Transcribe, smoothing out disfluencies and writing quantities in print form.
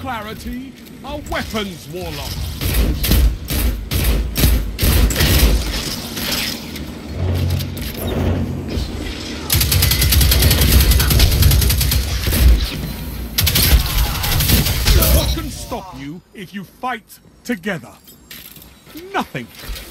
clarity, a weapons warlock. What can stop you if you fight together? Nothing.